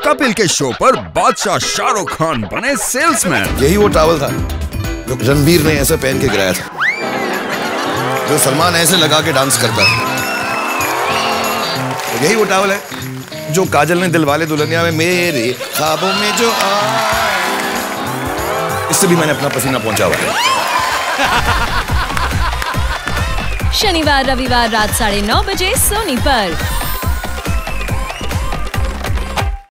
कपिल के शो पर बादशाह शाहरुख खान बने सेल्समैन। यही वो टॉवल था जो रणबीर ने ऐसे पहन के गिराया था, जो सलमान ऐसे लगा के डांस करता है। तो यही वो टॉवल है जो काजल ने दिलवाले दुल्हनिया में मेरे ख्वाबों में जो इससे भी मैंने अपना पसीना पहुंचा हुआ है। शनिवार रविवार रात 9:30 बजे सोनी पर।